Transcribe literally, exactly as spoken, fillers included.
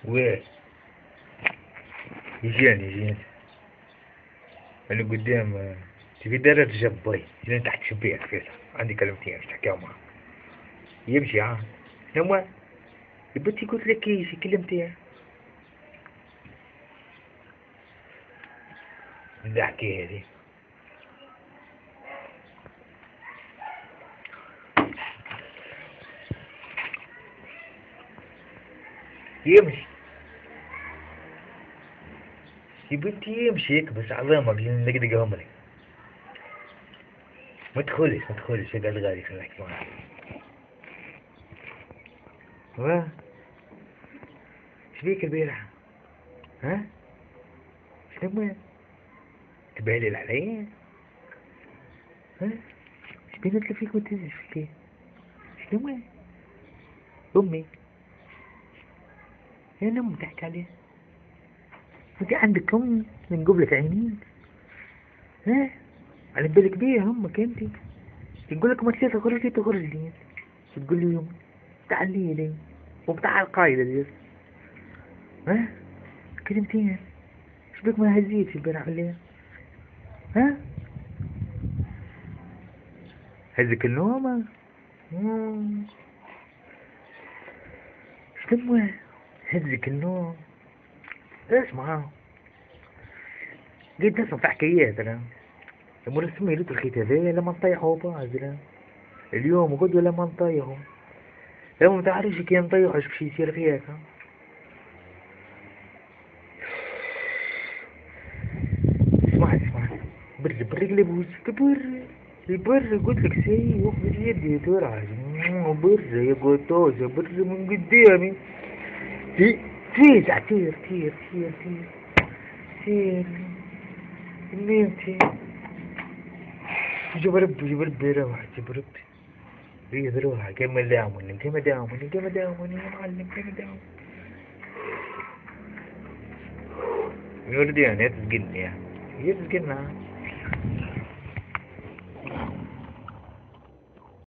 وين؟ يجيني يجيني انا قدام آه، تبي درج جبي هنا تحت شبيك فيصل، عندي كلمتين مش تحكيهم معاه. يمشي ها نما بنتي قلت لك ايش كلمتين بدي احكيها دي. يمشي يا بنتي يمشي هيك بس عظامك لان نقدق عمري. ما تدخلش ما تدخلش اقعد غالي خليني احكي معاك. ها ايش بيك البارحة؟ ها؟ شنو تبهلل علي؟ ها؟ ايش بينت فيك وتزش فيك؟ شنو؟ امي هي امي تحكي عليها. انت عندك ام من قبلك عينين؟ ها؟ على بالك بيها امك انت؟ تقول لك ما تشوف تخرج تخرج لي، تقول لي يوم تعالي لي وبتاع القايدة دي. ها؟ كلمتين ايش بك ما هزيتش البارح عليها؟ ها؟ هزك النوم؟ مم. شنو هزك النوم؟ اسمع قد نسمع في حكايات انا لما نسمي ليت الختابية لما نطيحوا بعض لا. اليوم وغدوة لما نطيحوا لما متعرفش كي نطيحوا ايش باش يصير فيك. اسمع اسمع بر بر قلبوس بر البر قلت لك سي وقف يدي ترعى بر يا قطوس بر من قدامي في تيزع تير تير تير تير تير نمتي جبرب جبرب روح جبرب ريد روح كم داومني كم داومني كم داومني يا معلم كم داومني يردي يعني تسجلني يعني هي تسجلنا